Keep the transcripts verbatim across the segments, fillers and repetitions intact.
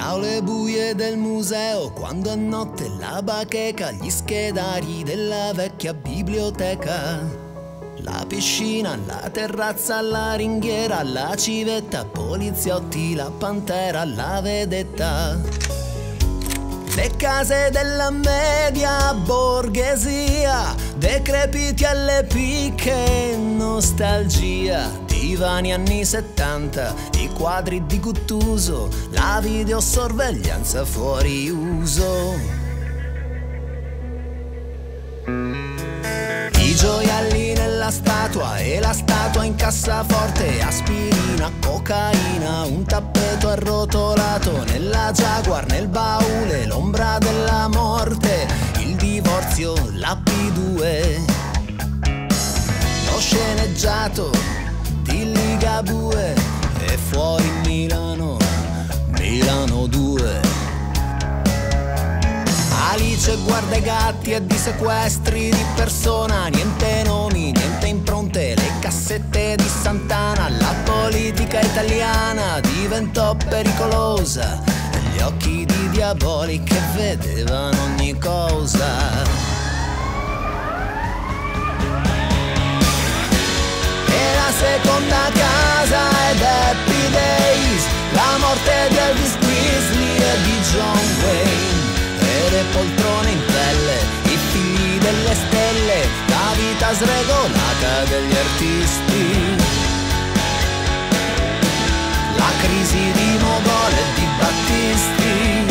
aule buie del museo, quando è notte la bacheca, gli schedari della vecchia biblioteca. La piscina, la terrazza, la ringhiera, la civetta, poliziotti, la pantera, la vedetta. Le case della media borghesia, decrepiti alle picche, nostalgia. Divani anni settanta, i quadri di Guttuso, la videosorveglianza fuori uso. I gioielli nella statua e la statua in cassaforte, aspirina, cocaina, un tappeto arrotolato nella Jaguar, nel baule, l'ombra della morte, il divorzio, la P due, lo sceneggiato di Ligabue e fuori Milano, Milano due. Alice guarda i gatti e di sequestri di persona, niente nomi, niente impronte, le cassette di Sant'Ana. La politica italiana diventò pericolosa, gli occhi di Diabolic che vedevano ogni cosa. Seconda casa ed Happy Days, la morte di Elvis Presley e di John Wayne, e le poltrone in pelle, i figli delle stelle, la vita sregolata degli artisti, la crisi di Mogol e di Battisti.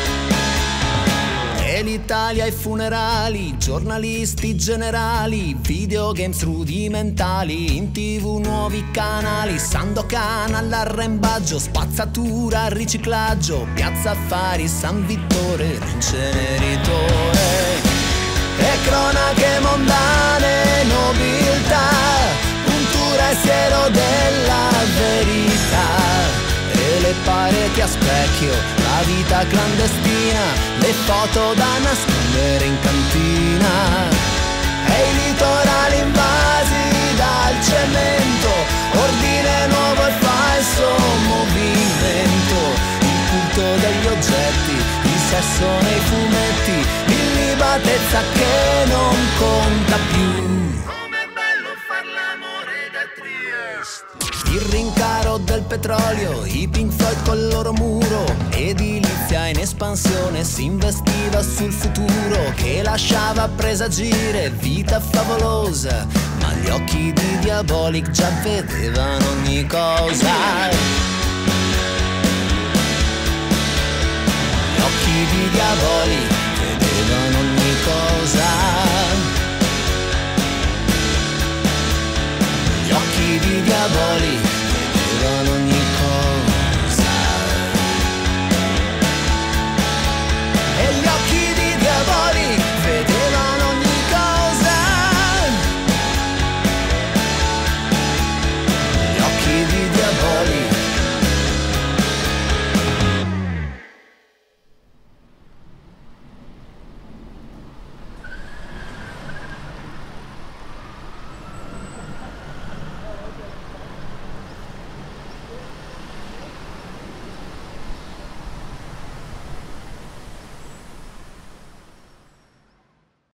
E l'Italia ai funerali, giornalisti generali, videogames rudimentali, in tv nuovi canali, Sandokan all'arrembaggio, spazzatura, riciclaggio, piazza affari, San Vittore, inceneritore. E cronache mondane, nobiltà, puntura e siero della verità. E le pareti a specchio, la vita clandestina, le foto da nascondere in cantina, e i litorali invasi dal cemento, ordine nuovo e falso movimento, il culto degli oggetti, il sesso nei fumetti, l'illibatezza che non conta più. Il rincaro del petrolio, i Pink Floyd col loro muro, edilizia in espansione, si investiva sul futuro che lasciava presagire vita favolosa, ma gli occhi di Diabolic già vedevano ogni cosa. Gli occhi di Diabolic vedevano ogni cosa. Gli occhi di Diabolic